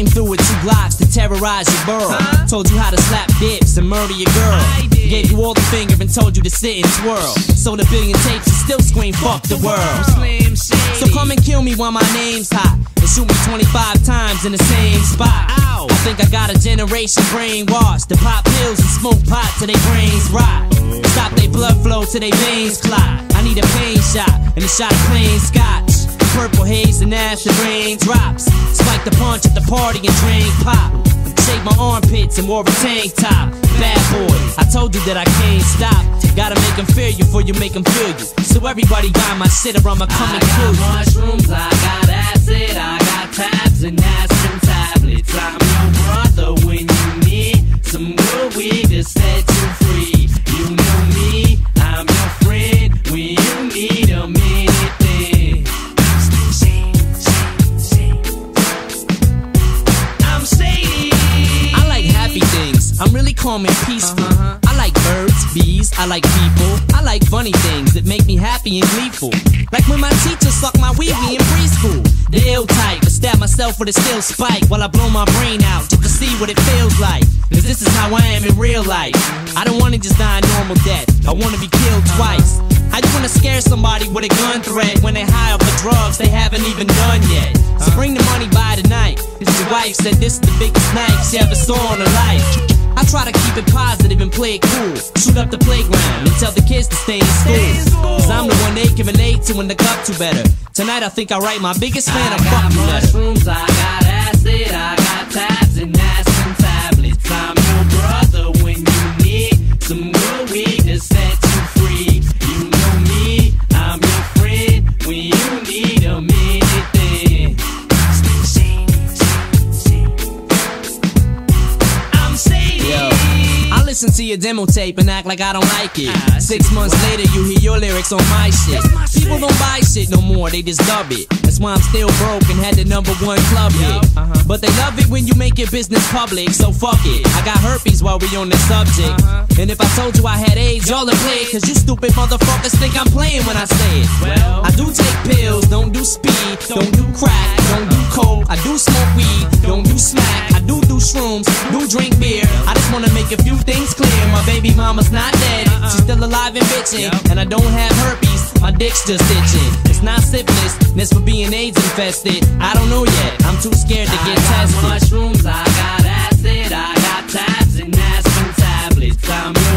Came through with 2 Glocks to terrorize your borough. Told you how to slap dips and murder your girl. Gave you all the finger and told you to sit and twirl. Sold a billion tapes and still scream fuck the world. So come and kill me while my name's hot, and shoot me 25 times in the same spot. I think I got a generation brainwashed to pop pills and smoke pot till they brains rot. Stop they blood flow till they veins clot. I need a pain shot and a shot of plain scotch. Purple haze and acid rain drops. Spike the punch at the party and drain pop. Shake my armpits and wore a tank top. Bad boy, I told you that I can't stop. Gotta make them fear you before you make them feel you. So everybody buy my shit or I'ma come and kill you. I got mushrooms, I got acid, I got tabs and aspirin tablets. I'm your brother when you need some good weed to set you free. You know me, I'm your friend when you need a minute then. I'm shady. I like happy things, I'm really calm and peaceful. I like birds, bees, I like people. I like funny things that make me happy and gleeful. Like when my teacher sucked my wee-wee in preschool. The ill type, to stab myself with a steel spike while I blow my brain out just to see what it feels like. Cause this is how I am in real life. I don't wanna just die a normal death, I wanna be killed twice. How you wanna scare somebody with a gun threat when they high off the drugs they haven't even done yet? So bring the money by tonight. Your wife said this is the biggest night she ever saw in her life. I try to keep it positive and play it cool. Shoot up the playground and tell the kids to stay in school. Cause I'm the one they can relate to and look up to better. Tonight I think I write my biggest fan a fuck you letter. Mushrooms, I got acid, I got tabs and aspirin tablets. I'm your brother when you need some good weed to set you free. You know me, I'm your friend when you need a minute then. I'm shady. Yo, I listen to your demo tape and act like I don't like it. 6 months later you hear your lyrics on my shit. People don't buy shit no more, they just dub it. That's why I'm still broke and had the #1 club hit. But they love it when you make your business public, so fuck it. I got herpes while we on this subject. And if I told you I had AIDS, y'all would play it. Cause you stupid motherfuckers think I'm playing when I say it. I do take pills, don't do speed, don't do crack, don't do coke. I do smoke weed, don't do smack. I do shrooms, do drink beer. I just wanna make a few things clear. My baby mama's not dead, she's still alive and bitching. And I don't have herpes, my dick's just itching. It's not syphilis, this for being AIDS infested. I don't know yet, I'm too scared to get tested. Mushrooms, I got acid, I got tabs and aspirin tablets. I'm your